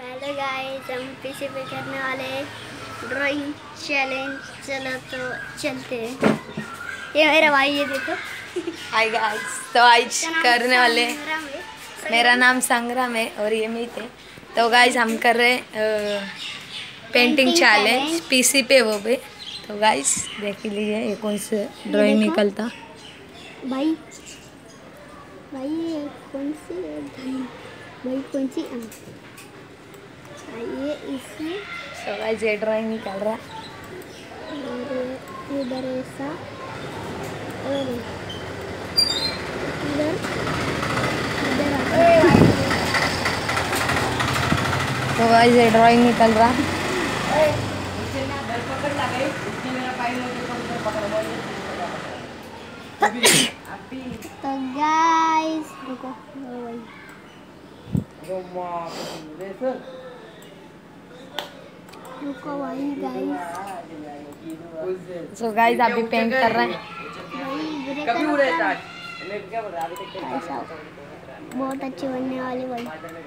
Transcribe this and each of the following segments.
Hello guys, हम पीछे पे करने वाले ड्राइंग चैलेंज। चलो तो चलते हैं। ये मेरा भाई, ये देखो। हाय गाइस, तो आज करने वाले। संग्राम है। मेरा नाम संग्राम है और ये मीत है। तो गाइस हम कर रहे पेंटिंग चैलेंज पीसी पे, वो भी। तो गाइस देख लीजिए ये कौन से ड्राइंग निकलता। भाई भाई ये कौन सी है? भाई कौन सी? ये इसमें। तो गाइस ये ड्राइंग निकल रहा। और इधर ऐसा, और इधर इधर। तो गाइस ये ड्राइंग निकल रहा। तो गाइस रुको, रुको भाई गाइस। सो गाइस अभी पेंट कर रहे हैं। बहुत अच्छी बनने वाली भाई।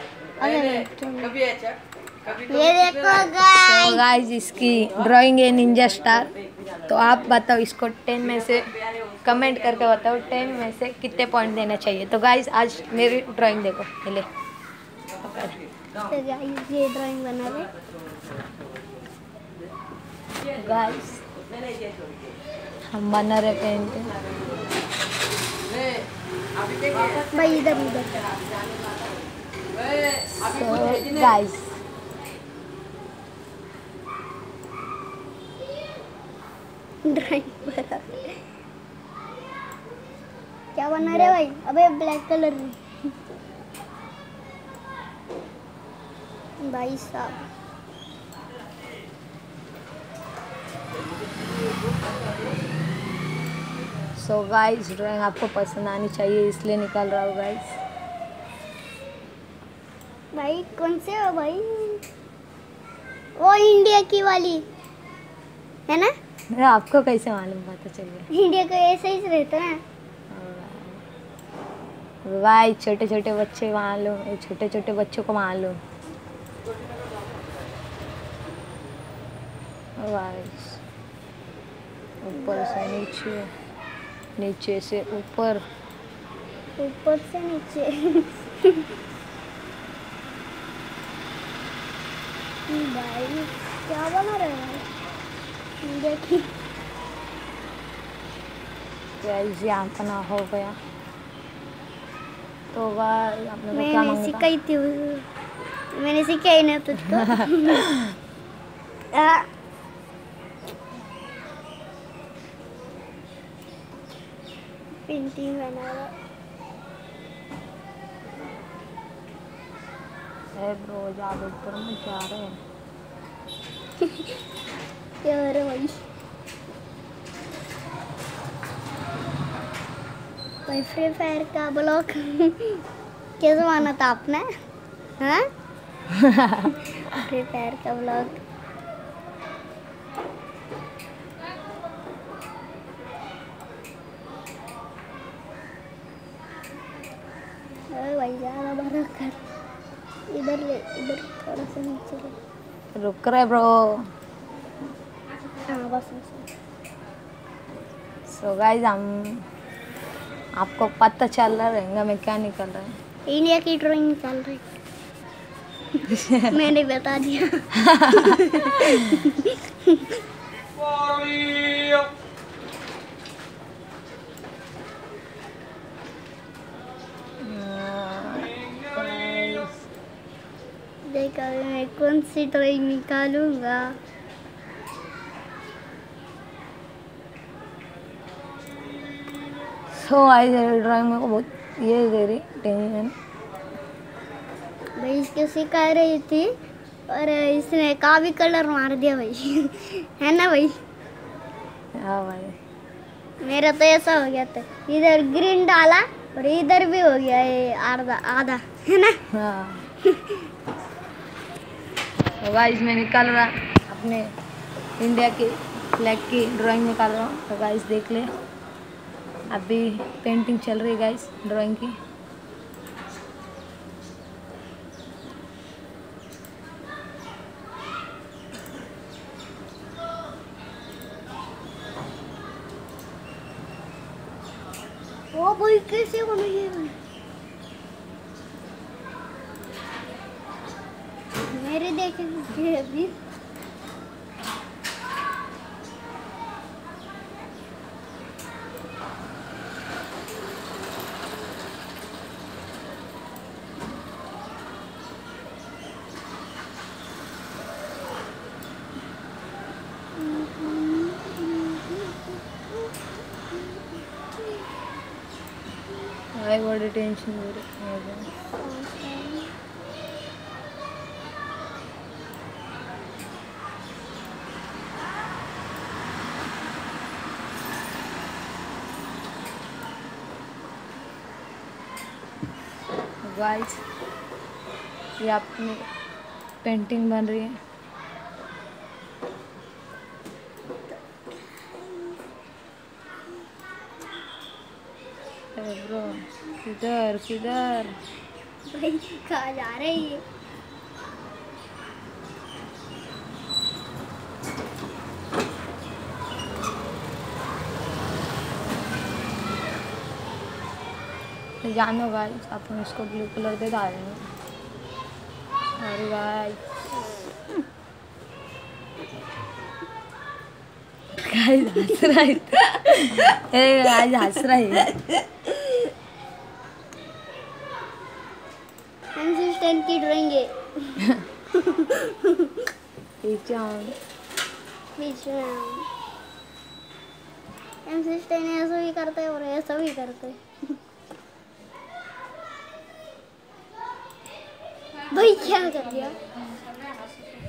ये देखो गाइस। तो गाइस इसकी ड्राइंग है निंजा स्टार। तो आप बताओ इसको 10 में से कमेंट करके बताओ 10 में से कितने पॉइंट देना चाहिए। तो गाइस आज मेरी ड्राइंग देखो पहले। तो गाइस ये ड्राइंग बना रहे गाइस हम बना रहे पेंटिंग। भाई, इधर उधर। तो गाइस ड्राइंग बना। क्या बना रहे भाई? अबे ब्लैक कलर में। भाई साहब, सो गाइस ड्राइंग आपको पसंद आनी चाहिए इसलिए निकाल रहा हूँ गाइस। भाई कौन से हो भाई? वो इंडिया की वाली है ना? आपको कैसे मालूम पता चल गया? इंडिया का ऐसे ही रहता है ना। भाई छोटे छोटे बच्चे मालूम, छोटे छोटे बच्चों को मालूम। ऊपर से नीचे, नीचे से ऊपर, ऊपर से नीचे। भाई क्या बना रहे हैं? देखिए कैसे अपना हो गया। तो भाई आपने को क्या मैंने मांगा? सिखाई थी, मैंने सिखाई ना तुझको। पेंटिंग बना रहा है ब्रो, ज़्यादा ऊपर में जा रहे हैं। क्या हो रहा है भाई? भाई फ्री फायर का ब्लॉग कैसे माना था आपने? हाँ? फ्री फायर का ब्लॉग। भाई ज़्यादा बड़ा कर, इधर ले, इधर थोड़ा सा नीचे ले। रुक रहे ब्रो। हाँ बस बस। सो गाइस हम आपको पता चल रहा रहेगा मैं क्या निकल रहा है। इंडिया की ड्राइंग निकाल रही। मैंने बता दिया। देखा मैं कौन सी ड्राइंग निकालूंगा। सो गाइस ड्राइंग मेरे को बहुत ये दे रही टेंशन। भाई इसको सिखा रही थी और इसने काफी कलर मार दिया भाई। है ना भाई? हाँ भाई मेरा तो ऐसा हो गया था, इधर ग्रीन डाला और इधर भी हो गया ये आधा आधा, है ना? हाँ। तो गाइस मैं निकाल रहा अपने इंडिया के फ्लैग की ड्राइंग निकाल रहा हूँ। तो गाइस देख ले, अभी पेंटिंग चल रही है गाइस ड्राइंग की। ओ भाई कैसे बना ये? मेरे देखे अभी भाई बड़ी टेंशन हो रही है। गाइस ये अपनी पेंटिंग बन रही है। ब्रो किधर किधर भाई कहाँ जा रहे हैं ये? तो जानो गाइस अपन इसको ब्लू कलर दे डालेंगे। अरे गाइस हंस रहा है। गाइस हंस रहा है। असिस्टेंट की ड्राइंग है। पीछे आओ। बीच में असिस्टेंट ऐसा भी करते हैं और ऐसा भी करते हैं। भाई क्या कर दिया?